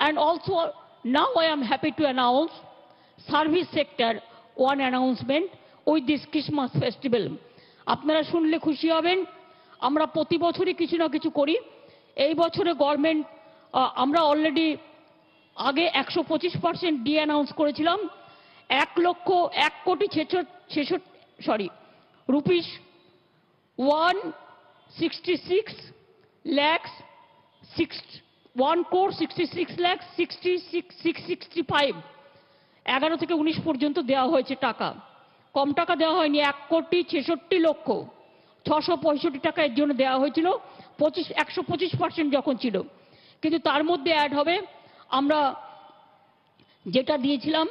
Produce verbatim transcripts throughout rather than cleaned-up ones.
And also now I am happy to announce service sector one announcement with this Christmas festival. আপনারা শুনলে খুশি হবেন, আমরা প্রতি বছরই কিছু না কিছু করি। এই বছরে গভর্নমেন্ট আমরা অলরেডি আগে একশো পঁচিশ পার্সেন্ট ডি অ্যানাউন্স করেছিলাম, এক লক্ষ এক কোটি ছেষট্টি sorry rupees one sixty six lakhs six one crore sixty six lakhs sixty six six sixty five এগারো থেকে উনিশ পর্যন্ত দেওয়া হয়েছে টাকা। কম টাকা দেওয়া হয়নি, এক কোটি ছেষট্টি লক্ষ ছশো পঁয়ষট্টি টাকা এর জন্য দেওয়া হয়েছিল পঁচিশ একশো পঁচিশ পার্সেন্ট যখন ছিল। কিন্তু তার মধ্যে অ্যাড হবে আমরা যেটা দিয়েছিলাম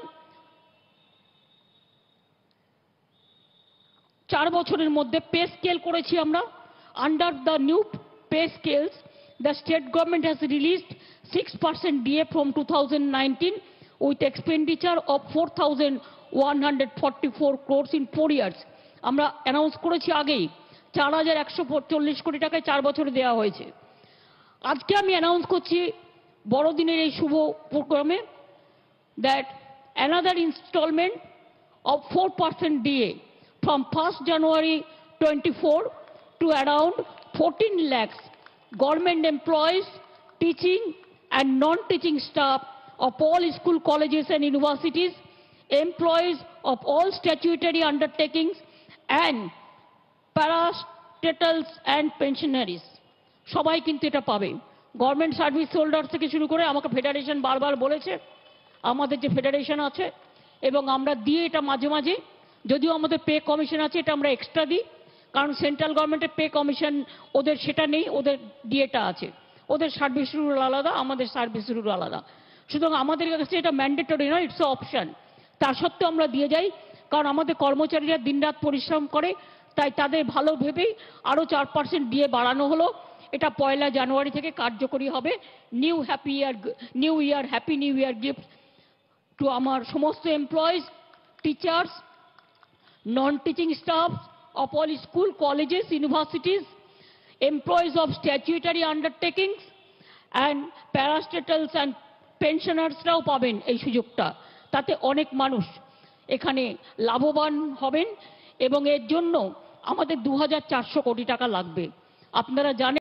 চার বছরের মধ্যে পে স্কেল করেছি আমরা। Under the new pay scales the state government has released six percent D A from two thousand nineteen with expenditure of four thousand one hundred forty-four crores in four years. আমরা announce করেছি আগেই চার হাজার একশো চল্লিশ কোটি টাকায় চার বছরে দেওয়া হয়েছে। আজকে আমি অ্যানাউন্স করছি বড়দিনের এই শুভ প্রোগ্রামে that another installment of four percent D A from first January twenty-four to around fourteen lakhs government employees, teaching and non-teaching staff of all school colleges and universities, employees of all statutory undertakings and parastatals and pensionaries. সবাই কিন্তু এটা পাবে। Government service holder থেকে শুরু করে আমাকে federation বারবার বলেছে, আমাদের যে ফেডারেশন আছে এবং আমরা দিয়ে এটা মাঝে মাঝে, যদিও আমাদের পে কমিশন আছে এটা আমরা এক্সট্রা দিই, কারণ সেন্ট্রাল গভর্নমেন্টের পে কমিশন ওদের সেটা নেই, ওদের ডিএটা আছে, ওদের সার্ভিস রুল আলাদা, আমাদের সার্ভিস রুল আলাদা। সুতরাং আমাদের কাছে এটা ম্যান্ডেটরি নয়, ইটস অপশন। তা সত্ত্বেও আমরা দিয়ে যাই, কারণ আমাদের কর্মচারীরা দিনরাত পরিশ্রম করে, তাই তাদের ভালো ভেবেই আরও চার পার্সেন্ট দিয়ে বাড়ানো হলো। এটা পয়লা জানুয়ারি থেকে কার্যকরী হবে। New happy year new year happy new year gift to আমার সমস্ত employees, teachers, non teaching staff of all school, colleges, universities, employees of statutory undertakings and parastatals and pensioners-রাও পাবেন এই সুযোগটা। তাতে অনেক মানুষ এখানে লাভবান হবেন এবং এর জন্য আমাদের দু হাজার চারশো কোটি টাকা লাগবে। আপনারা জানেন